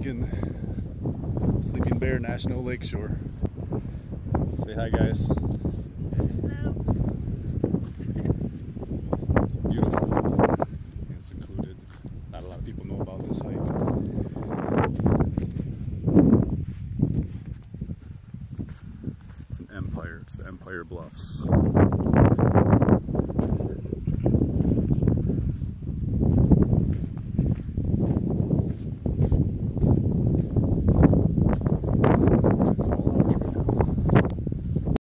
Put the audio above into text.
Sleeping Bear National Lakeshore. Say hi, guys. Hello. It's beautiful. It's secluded. Not a lot of people know about this hike. It's an empire. It's the Empire Bluffs.